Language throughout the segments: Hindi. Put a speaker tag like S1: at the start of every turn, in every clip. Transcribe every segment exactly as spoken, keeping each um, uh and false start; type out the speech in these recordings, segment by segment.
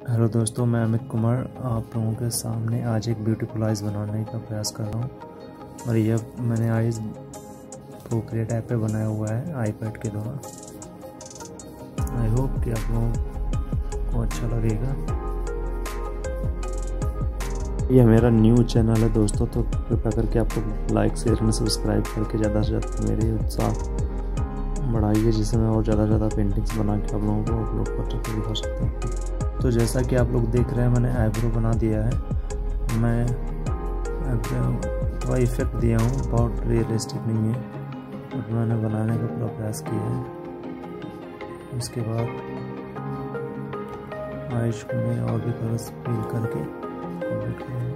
S1: हेलो दोस्तों, मैं अमित कुमार आप लोगों के सामने आज एक ब्यूटीफुल आइज़ बनाने का प्रयास कर रहा हूँ। और यह मैंने आइज़ प्रोक्रिएट ऐप पे बनाया हुआ है आईपैड के द्वारा। आई होप कि आप लोगों को अच्छा लगेगा। यह मेरा न्यू चैनल है दोस्तों, तो कृपया करके आप लोग लाइक शेयर एंड सब्सक्राइब करके ज़्यादा से ज़्यादा मेरे उत्साह बढ़ाइए, जिससे मैं और ज़्यादा से ज़्यादा पेंटिंग्स बना के आप लोगों को अपलोड कर सकते दिखा सकता हूँ। तो जैसा कि आप लोग देख रहे हैं, मैंने आईब्रो बना दिया है। मैं थोड़ा इफेक्ट दिया हूँ, बहुत रियलिस्टिक नहीं है, बट मैंने बनाने का पूरा प्रयास किया है। उसके बाद आइज को मैं और भी कलर्स फिल करके कंप्लीट करूँगा।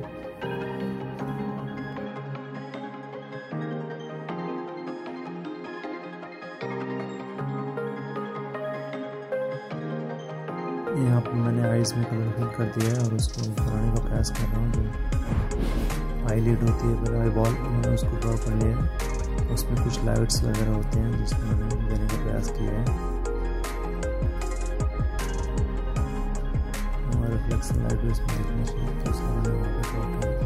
S1: यहाँ पर मैंने आइज़ में कलर फिल कर दिया है और उसको बनाने का प्रयास कर रहा हूँ। जो आई लिड होती है, फिर आई बॉल, मैंने उसको ड्रॉ कर लिया है। उसमें कुछ लाइट्स वगैरह होते हैं जिसको मैंने देने का प्रयास किया है। और रिफ्लेक्शन लाइट भी उसमें देखनी चाहिए, तो उसको मैंने वहाँ पर ड्रॉ किया।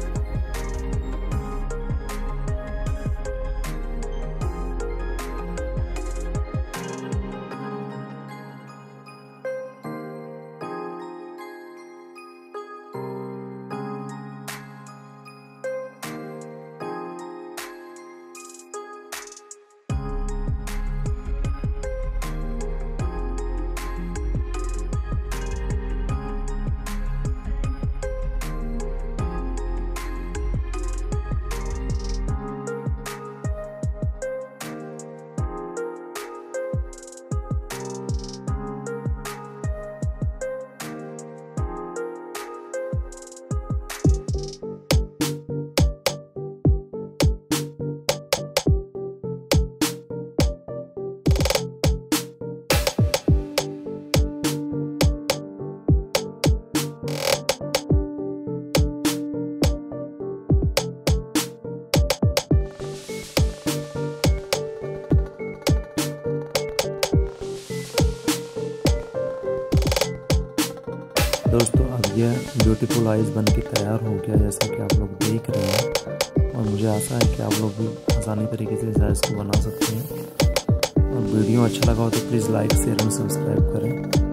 S1: दोस्तों, अब यह ब्यूटीफुल आइज़ बन के तैयार हो गया, जैसा कि आप लोग देख रहे हैं। और मुझे आशा है कि आप लोग भी आसानी तरीके से इस आइज़ को बना सकते हैं। और वीडियो अच्छा लगा हो तो please like share and subscribe करें।